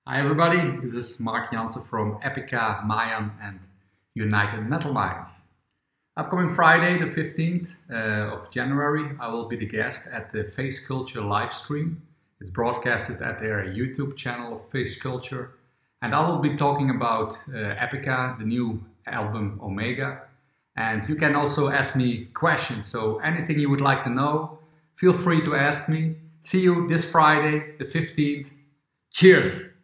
Hi everybody, this is Mark Jansen from Epica, MaYaN and United Metal Minds. Upcoming Friday the 15th of January I will be the guest at the FaceCulture live stream. It's broadcasted at their YouTube channel of FaceCulture, and I will be talking about Epica, the new album Omega, and you can also ask me questions, so anything you would like to know, feel free to ask me. See you this Friday the 15th. Cheers!